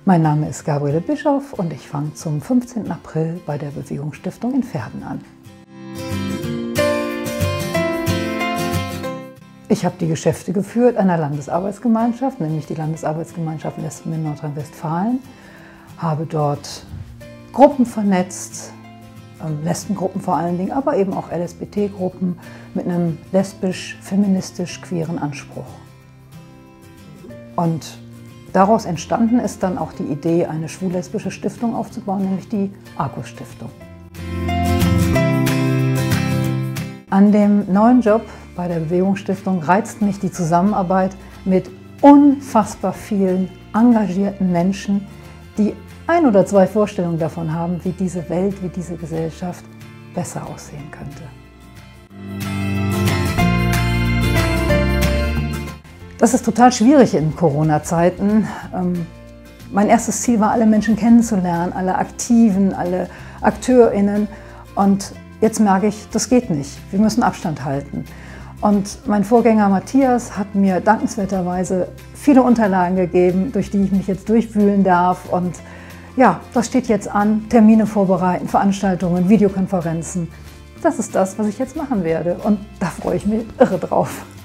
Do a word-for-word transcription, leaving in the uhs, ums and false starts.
Mein Name ist Gabriele Bischoff und ich fange zum fünfzehnten April bei der Bewegungsstiftung in Verden an. Ich habe die Geschäfte geführt einer Landesarbeitsgemeinschaft, nämlich die Landesarbeitsgemeinschaft Lesben in Nordrhein-Westfalen, habe dort Gruppen vernetzt, Lesbengruppen vor allen Dingen, aber eben auch L S B T-Gruppen mit einem lesbisch-feministisch-queeren Anspruch. Und daraus entstanden ist dann auch die Idee, eine schwul-lesbische Stiftung aufzubauen, nämlich die Arcus-Stiftung. An dem neuen Job bei der Bewegungsstiftung reizt mich die Zusammenarbeit mit unfassbar vielen engagierten Menschen, die ein oder zwei Vorstellungen davon haben, wie diese Welt, wie diese Gesellschaft besser aussehen könnte. Das ist total schwierig in Corona-Zeiten. Mein erstes Ziel war, alle Menschen kennenzulernen, alle Aktiven, alle AkteurInnen. Und jetzt merke ich, das geht nicht. Wir müssen Abstand halten. Und mein Vorgänger Matthias hat mir dankenswerterweise viele Unterlagen gegeben, durch die ich mich jetzt durchwühlen darf. Und ja, das steht jetzt an. Termine vorbereiten, Veranstaltungen, Videokonferenzen. Das ist das, was ich jetzt machen werde. Und da freue ich mich irre drauf.